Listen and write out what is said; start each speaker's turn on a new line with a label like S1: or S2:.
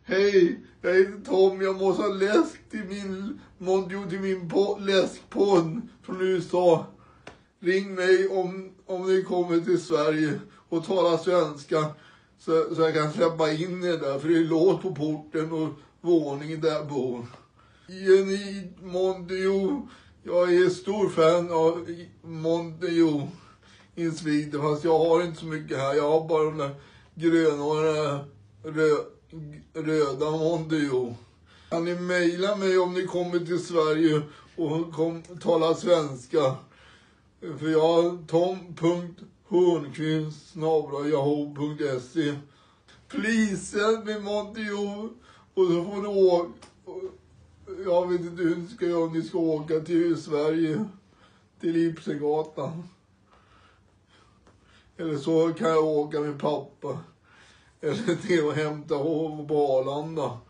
S1: Hej, jag heter Tom. Jag måste ha läsk till min läskpodd från USA. Ring mig om ni kommer till Sverige och talar svenska så jag kan släppa in er där. För det är låst på porten och våningen där bor. Jenny Mondio. Jag är stor fan av Mondio i Sweden. Fast jag har inte så mycket här. Jag har bara de där gröna och röda Mondio. Kan ni mejla mig om ni kommer till Sverige och talar svenska? För jag har tom.hornqvist@yahoo.se. Please send me Mondio. Och så får ni åka. Jag vet inte hur ni ska göra om ni ska åka till Sverige. Till Ipsegatan. Eller så kan jag åka med pappa. Eller till att hämta hov på Arlanda.